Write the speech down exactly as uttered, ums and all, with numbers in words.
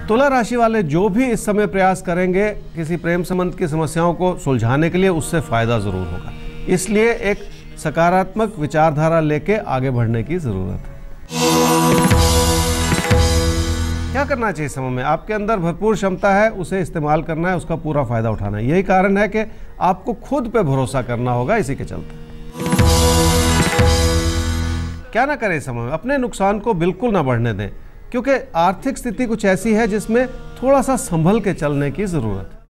तुला राशि वाले जो भी इस समय प्रयास करेंगे किसी प्रेम संबंध की समस्याओं को सुलझाने के लिए, उससे फायदा जरूर होगा। इसलिए एक सकारात्मक विचारधारा लेके आगे बढ़ने की जरूरत है। क्या करना चाहिए समय में? आपके अंदर भरपूर क्षमता है, उसे इस्तेमाल करना है, उसका पूरा फायदा उठाना है। यही कारण है कि आपको खुद पे भरोसा करना होगा। इसी के चलते क्या ना करें समय में? अपने नुकसान को बिल्कुल ना बढ़ने दें, क्योंकि आर्थिक स्थिति कुछ ऐसी है जिसमें थोड़ा सा संभल के चलने की जरूरत है।